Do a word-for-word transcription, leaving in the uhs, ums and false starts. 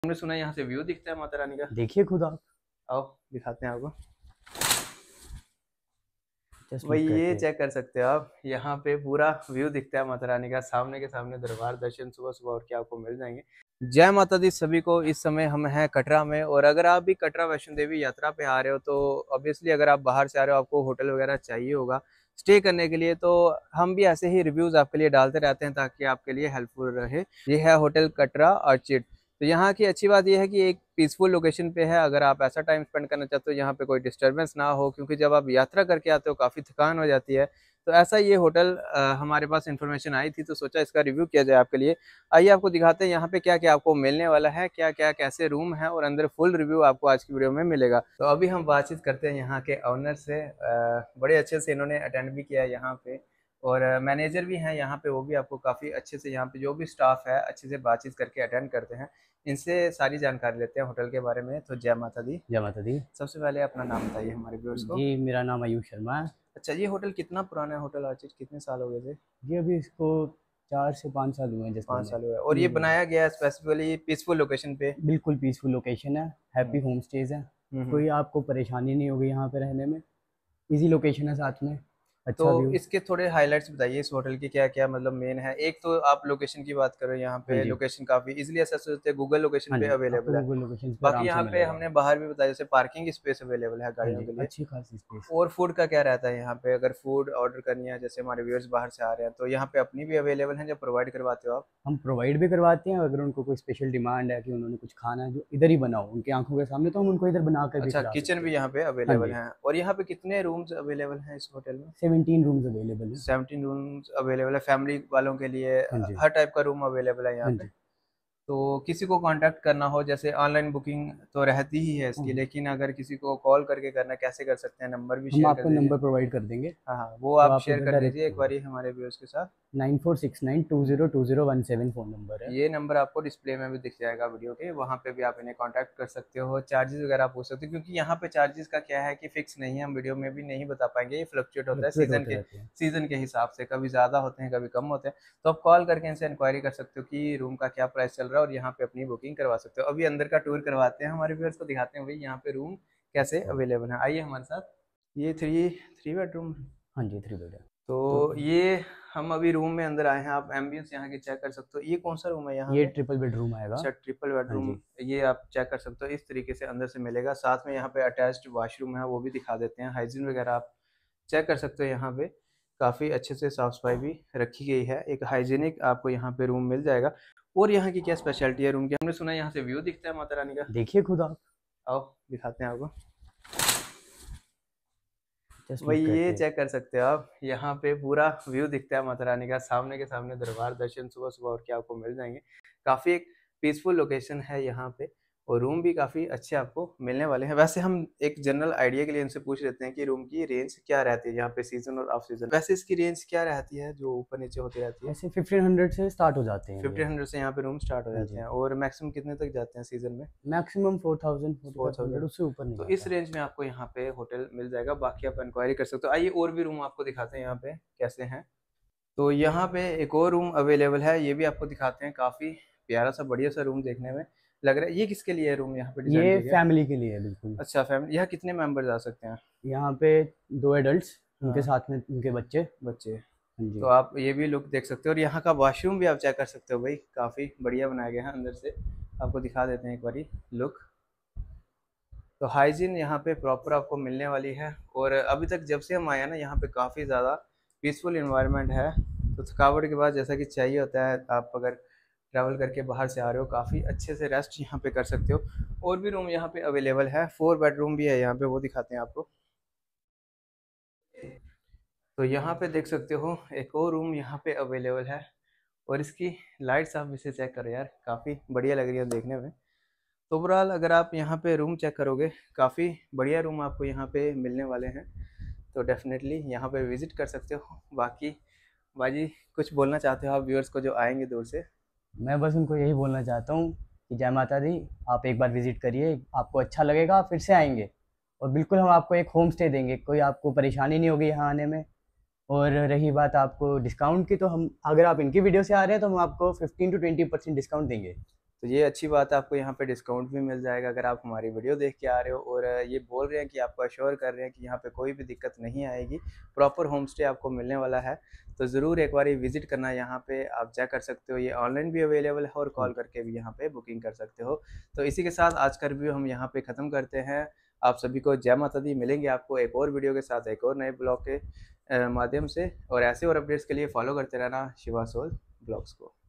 हमने सुना है यहाँ से व्यू दिखता है माता रानी का। देखिए खुद आप। आओ दिखाते हैं आपको। जस्ट भाई लुक ये करके। चेक कर सकते हो आप, यहाँ पे पूरा व्यू दिखता है माता रानी का। सामने के सामने दरबार दर्शन सुबह सुबह और क्या आपको मिल जाएंगे। जय माता दी सभी को। इस समय हम हैं कटरा में, और अगर आप भी कटरा वैष्णो देवी यात्रा पे आ रहे हो तो ऑब्वियसली अगर आप बाहर से आ रहे हो आपको होटल वगैरह चाहिए होगा स्टे करने के लिए, तो हम भी ऐसे ही रिव्यूज आपके लिए डालते रहते हैं ताकि आपके लिए हेल्पफुल रहे। ये है होटल कटरा ऑर्चिड। तो यहाँ की अच्छी बात यह है कि एक पीसफुल लोकेशन पे है। अगर आप ऐसा टाइम स्पेंड करना चाहते हो यहाँ पे कोई डिस्टरबेंस ना हो, क्योंकि जब आप यात्रा करके आते हो काफ़ी थकान हो जाती है। तो ऐसा ये होटल अ, हमारे पास इन्फॉर्मेशन आई थी तो सोचा इसका रिव्यू किया जाए आपके लिए। आइए आपको दिखाते हैं यहाँ पे क्या क्या आपको मिलने वाला है, क्या क्या कैसे रूम है, और अंदर फुल रिव्यू आपको आज की वीडियो में मिलेगा। तो अभी हम बातचीत करते हैं यहाँ के ऑनर से। अ, बड़े अच्छे से इन्होंने अटेंड भी किया है यहाँ पे, और मैनेजर भी हैं यहाँ पे, वो भी आपको काफ़ी अच्छे से यहाँ पे जो भी स्टाफ है अच्छे से बातचीत करके अटेंड करते हैं। इनसे सारी जानकारी लेते हैं होटल के बारे में। तो जय माता दी। जय माता दी। सबसे पहले अपना नाम बताइए हमारे व्यूअर्स को। जी मेरा नाम आयुष शर्मा है। अच्छा, ये होटल कितना पुराना है? होटल ऑर्चिड कितने साल हो गए थे? जी अभी इसको चार से पाँच साल हुए हैं जिस पाँच बने। साल हुए। और ये बनाया गया है स्पेसिफिकली पीसफुल लोकेशन पे। बिल्कुल पीसफुल लोकेशन है। हैप्पी हम्म होम स्टेज है। हम्म हम्म। कोई आपको परेशानी नहीं होगी यहाँ पे रहने में। इजी लोकेशन है, साथ में तो अच्छा व्यू। इसके थोड़े हाइलाइट्स बताइए इस होटल के, क्या क्या मतलब मेन है। एक तो आप लोकेशन की बात करो, यहाँ हाँ पे जी। लोकेशन काफी इजीली एक्सेस होते हैं, गूगल लोकेशन हाँ पे जी, आपको अवेलेबल है। गूगल लोकेशन पे बाकी आराम से यहाँ पे मिलेगा। हमने बाहर भी बताया जैसे पार्किंग स्पेस अवेलेबल है हाँ गाड़ियों जी, के लिए। अच्छी खासी स्पेस। और फूड का क्या रहता है यहाँ पे? अगर फूड ऑर्डर करनी है, जैसे हमारे व्यूअर्स बाहर से आ रहे हैं, तो यहाँ पे अपनी भी अवेलेबल है जो प्रोवाइड करवाते हो आप? हम प्रोवाइड भी करवाते हैं। अगर उनको कोई स्पेशल डिमांड है कि उन्होंने कुछ खाना है जो इधर ही बनाओ उनकी आंखों के सामने, तो हम उनको इधर बना कर भी अच्छा, खिला किचन सकते भी हैं। यहाँ पे हाँ अवेलेबल जी, हैं। और यहाँ पे कितने रूम्स अवेलेबल हैं इस होटल में? सेवनटीन रूम्स अवेलेबल है। सेवनटीन रूम्स अवेलेबल है फैमिली वालों के लिए। हाँ जी। हर टाइप का रूम अवेलेबल है यहाँ हाँ पे। जी। तो किसी को कांटेक्ट करना हो, जैसे ऑनलाइन बुकिंग तो रहती ही है इसकी, हाँ, लेकिन अगर किसी को कॉल करके करना, कैसे कर सकते हैं? नंबर भी हम शेयर कर आपको दीजिए। नंबर प्रोवाइड कर देंगे, हाँ हाँ, वो तो आप आप शेयर इधर कर डायरेक्ट दीजिए एक कॉल। बारी हमारे व्यूअर्स के साथ। Nine four six nine two zero two zero one seven phone number है। ये नंबर आपको डिस्प्ले में भी दिख जाएगा वीडियो के, वहाँ पे भी आप इन्हें कांटेक्ट कर सकते हो। चार्जेस वगैरह पूछ सकते हो, क्योंकि यहाँ पे चार्जेस का क्या है कि फिक्स नहीं है, हम वीडियो में भी नहीं बता पाएंगे, ये फ्लक्चुएट होता है फ्लक्चुएट सीजन होते के रहते हैं। सीजन के हिसाब से, कभी ज़्यादा होते हैं कभी कम होते हैं। तो आप कॉल करके इनसे इंक्वायरी कर सकते हो कि रूम का क्या प्राइस चल रहा है, और यहाँ पे अपनी बुकिंग करवा सकते हो। अभी अंदर का टूर करवाते हैं, हमारे व्यूअर्स को दिखाते हैं भाई यहाँ पे रूम कैसे अवेलेबल है। आइए हमारे साथ। ये थ्री थ्री बेडरूम। हाँ जी, थ्री बेड है। तो तो ये हम अभी रूम में अंदर आए हैं, आप एम्बियंस यहाँ की चेक कर सकते हो। ये कौन सा रूम है यहाँ ये पे? ट्रिपल बेडरूम आएगा। अच्छा, ट्रिपल हाँ बेडरूम। जी। ये आप चेक कर सकते हो, इस तरीके से अंदर से मिलेगा। साथ में यहाँ पे अटैच्ड वॉशरूम है, वो भी दिखा देते हैं। हाइजीन वगैरह आप चेक कर सकते हो। यहाँ पे काफ़ी अच्छे से साफ सफाई भी रखी गई है, एक हाइजीनिक आपको यहाँ पे रूम मिल जाएगा। और यहाँ की क्या स्पेशलिटी है रूम की? हमने सुना है यहाँ से व्यू दिखता है माता रानी का। देखिए खुद आप। आओ दिखाते हैं आपको। जस्ट भाई लुक ये करके। चेक कर सकते हो आप, यहाँ पे पूरा व्यू दिखता है माता रानी का। सामने के सामने दरबार दर्शन सुबह सुबह और क्या आपको मिल जाएंगे। काफ़ी एक पीसफुल लोकेशन है यहाँ पे, और रूम भी काफ़ी अच्छे आपको मिलने वाले हैं। वैसे हम एक जनरल आइडिया के लिए इनसे पूछ लेते हैं कि रूम की रेंज क्या रहती है यहाँ पे, सीजन और ऑफ सीजन। वैसे इसकी रेंज क्या रहती है जो ऊपर नीचे होती रहती है? ऐसे फिफ्टीन हंड्रेड से स्टार्ट हो जाते हैं फिफ्टीन ये। हंड्रेड से यहाँ पे रूम स्टार्ट हो हाँ जाते जी। हैं, और मैक्सिमम कितने तक जाते हैं सीजन में? Maximum four thousand forty four five hundred thousand उससे ऊपर नहीं तो इस जाता। रेंज में आपको यहाँ पे होटल मिल जाएगा। बाकी आप इंक्वायरी कर सकते हो। आइए और भी रूम आपको दिखाते हैं यहाँ पे कैसे हैं। तो यहाँ पे एक और रूम अवेलेबल है, ये भी आपको दिखाते हैं। काफ़ी प्यारा सा बढ़िया सा रूम देखने में लग रहा है। ये किसके लिए है रूम यहाँ पे डिज़ाइन ये किया गया? फैमिली के लिए है बिल्कुल। अच्छा, फैमिली। यहाँ कितने मेंबर्स आ सकते हैं? यहाँ पे दो एडल्ट्स, उनके हाँ, साथ में उनके बच्चे। बच्चे। हाँ तो जी। आप ये भी लुक देख सकते हो, और यहाँ का वॉशरूम भी आप चेक कर सकते हो भाई, काफ़ी बढ़िया बनाया गया है अंदर से। आपको दिखा देते हैं एक बारी लुक। तो हाइजीन यहाँ पे प्रॉपर आपको मिलने वाली है। और अभी तक जब से हम आए हैं ना, यहाँ पे काफ़ी ज़्यादा पीसफुल इन्वायरमेंट है। तो थकावट के बाद जैसा कि चाहिए होता है, आप अगर ट्रैवल करके बाहर से आ रहे हो काफ़ी अच्छे से रेस्ट यहाँ पे कर सकते हो। और भी रूम यहाँ पे अवेलेबल है, फोर बेडरूम भी है यहाँ पे, वो दिखाते हैं आपको। तो यहाँ पे देख सकते हो एक और रूम यहाँ पे अवेलेबल है, और इसकी लाइट्स आप इसे चेक करो यार, काफ़ी बढ़िया लग रही है देखने में। तो ओवरऑल अगर आप यहाँ पे रूम चेक करोगे, काफ़ी बढ़िया रूम आपको यहाँ पे मिलने वाले हैं। तो डेफिनेटली यहाँ पे विज़िट कर सकते हो। बाकी बाजी कुछ बोलना चाहते हो आप व्यूअर्स को जो आएंगे दूर से? मैं बस उनको यही बोलना चाहता हूँ कि जय माता दी, आप एक बार विजिट करिए, आपको अच्छा लगेगा, आप फिर से आएंगे। और बिल्कुल हम आपको एक होम स्टे देंगे, कोई आपको परेशानी नहीं होगी यहाँ आने में। और रही बात आपको डिस्काउंट की, तो हम अगर आप इनकी वीडियो से आ रहे हैं तो हम आपको fifteen to twenty percent discount देंगे। तो ये अच्छी बात है, आपको यहाँ पे डिस्काउंट भी मिल जाएगा अगर आप हमारी वीडियो देख के आ रहे हो और ये बोल रहे हैं कि आपको अश्योर कर रहे हैं कि यहाँ पे कोई भी दिक्कत नहीं आएगी, प्रॉपर होम स्टे आपको मिलने वाला है। तो ज़रूर एक बार विज़िट करना, यहाँ पे आप चेक कर सकते हो, ये ऑनलाइन भी अवेलेबल है और कॉल करके भी यहाँ पे बुकिंग कर सकते हो। तो इसी के साथ आज का रिव्यू हम यहाँ पे ख़त्म करते हैं। आप सभी को जय माता दी। मिलेंगे आपको एक और वीडियो के साथ, एक और नए ब्लॉग के माध्यम से, और ऐसे और अपडेट्स के लिए फॉलो करते रहना शिवा सोल ब्लॉग्स को।